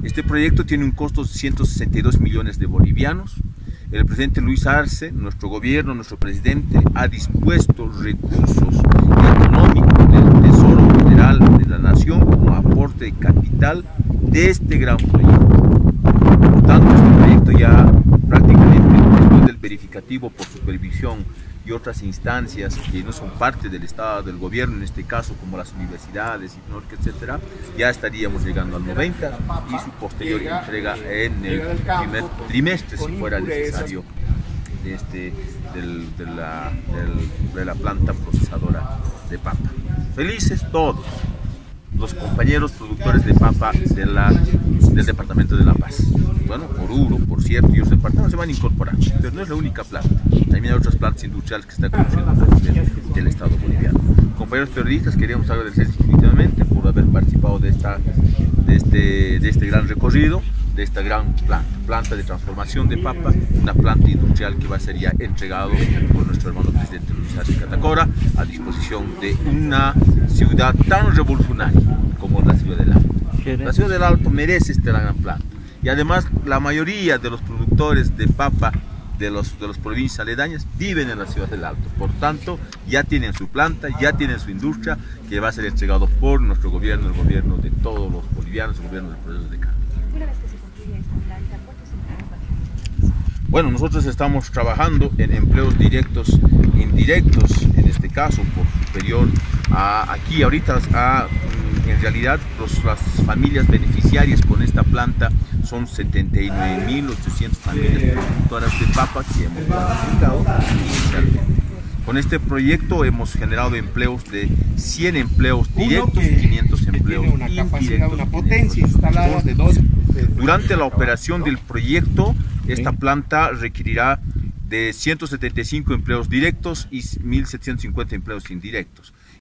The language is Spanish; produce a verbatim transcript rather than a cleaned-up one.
Este proyecto tiene un costo de ciento sesenta y dos millones de bolivianos. El presidente Luis Arce, nuestro gobierno, nuestro presidente, ha dispuesto recursos económicos del Tesoro Federal de la Nación como aporte de capital de este gran proyecto. Por tanto, este proyecto ya prácticamente después del verificativo por supervisión y otras instancias que no son parte del Estado, del gobierno, en este caso como las universidades, IPNORC, etcétera, ya estaríamos llegando al noventa y su posterior entrega en el primer trimestre, si fuera necesario, de, este, del, de, la, del, de la planta procesadora de papa. Felices todos los compañeros productores de papa de la, del departamento de La Paz. Bueno, Oruro, por cierto, y los departamentos se van a incorporar, pero no es la única planta. También hay otras plantas industriales que están construyendo del, del Estado boliviano. Compañeros periodistas, queríamos agradecer definitivamente por haber participado de, esta, de, este, de este gran recorrido, de esta gran planta, planta de transformación de papa, una planta industrial que va a ser ya entregado por nuestro hermano presidente Luis Arce Catacora a disposición de una ciudad tan revolucionaria como la ciudad del Alto. La ciudad del Alto merece esta gran planta y además la mayoría de los productores de papa de los de las provincias aledañas viven en la ciudad del Alto, por tanto ya tienen su planta, ya tienen su industria que va a ser entregado por nuestro gobierno, el gobierno de todos los bolivianos, el gobierno del proceso de cambio. Una vez que se concluya esta planta, ¿cuántos empleos? Bueno, nosotros estamos trabajando en empleos directos e indirectos, en este caso por superior a aquí ahorita a, en realidad los, las familias beneficiarias con esta planta son setenta y nueve mil ochocientas familias productoras de papa que hemos identificado inicialmente. Con este proyecto hemos generado empleos de cien empleos directos, quinientos empleos una capacidad, indirectos. una potencia instalada de dos. Durante la operación del proyecto, esta planta requerirá de ciento setenta y cinco empleos directos y mil setecientos cincuenta empleos indirectos.